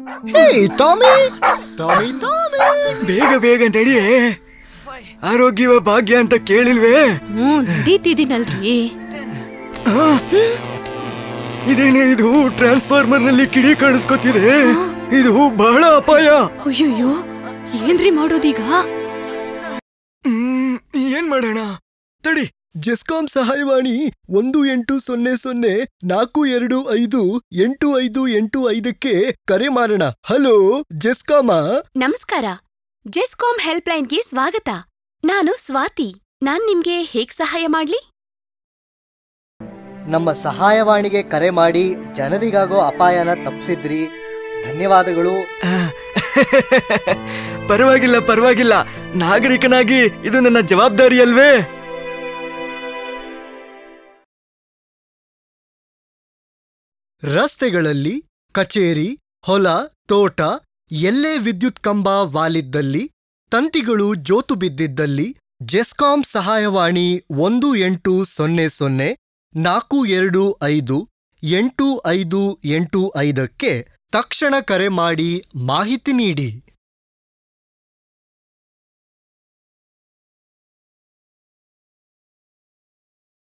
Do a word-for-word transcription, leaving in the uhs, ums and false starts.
ಹೇ Tommy Tommy Tommy ಬೇಗ ಬೇಗ ನಡಿಯೇ. ಆರೋಗ್ಯವ ಭಾಗ್ಯ ಅಂತ ಕೇಳಿಲ್ವೇ? ಹ್ಞೂ ನಡೀತಿದ್ದೀನಲ್ರಿ. ಇದೇನೇ ಇದು? ಟ್ರಾನ್ಸ್ಫಾರ್ಮರ್ ನಲ್ಲಿ ಕಿಡಿ ಕಾಣಿಸ್ಕೊತಿದೆ. ಇದು ಬಹಳ ಅಪಾಯ. ಅಯ್ಯಯ್ಯೋ, ಏನ್ರಿ ಮಾಡೋದೀಗ? ಹ್ಮ್ ಏನ್ ಮಾಡೋಣ? ತಡಿ. ಜೆಸ್ಕಾಂ ಸಹಾಯವಾಣಿ ಒಂದು ಎಂಟು ಸೊನ್ನೆ ಸೊನ್ನೆ ನಾಲ್ಕು ಎರಡು ಐದು ಎಂಟು ಐದು ಎಂಟು ಐದಕ್ಕೆ ಕರೆ ಮಾಡೋಣ. ಹಲೋ ಜೆಸ್ಕಾಮ. ನಮಸ್ಕಾರ, ಜೆಸ್ಕಾಂ ಹೆಲ್ಪ್ ಲೈನ್ಗೆ ಸ್ವಾಗತ. ನಾನು ಸ್ವಾತಿ. ನಾನ್ ನಿಮ್ಗೆ ಹೇಗ್ ಸಹಾಯ ಮಾಡ್ಲಿ? ನಮ್ಮ ಸಹಾಯವಾಣಿಗೆ ಕರೆ ಮಾಡಿ ಜನರಿಗಾಗೋ ಅಪಾಯನ ತಪ್ಪಿಸಿದ್ರಿ. ಧನ್ಯವಾದಗಳು. ಪರವಾಗಿಲ್ಲ ಪರವಾಗಿಲ್ಲ, ನಾಗರಿಕನಾಗಿ ಇದು ನನ್ನ ಜವಾಬ್ದಾರಿ ಅಲ್ವೇ? ರಸ್ತೆಗಳಲ್ಲಿ, ಕಚೇರಿ, ಹೊಲ, ತೋಟ ಎಲ್ಲೇ ವಿದ್ಯುತ್ ಕಂಬ ವಾಲಿದ್ದಲ್ಲಿ, ತಂತಿಗಳು ಜೋತು ಬಿದ್ದಿದ್ದಲ್ಲಿ ಜೆಸ್ಕಾಂ ಸಹಾಯವಾಣಿ ಒಂದು ಎಂಟು ಸೊನ್ನೆ ಸೊನ್ನೆ ನಾಲ್ಕು ಎರಡು ಐದು ಎಂಟು ಐದು ಎಂಟು ಐದಕ್ಕೆ ತಕ್ಷಣ ಕರೆ ಮಾಡಿ ಮಾಹಿತಿ ನೀಡಿ.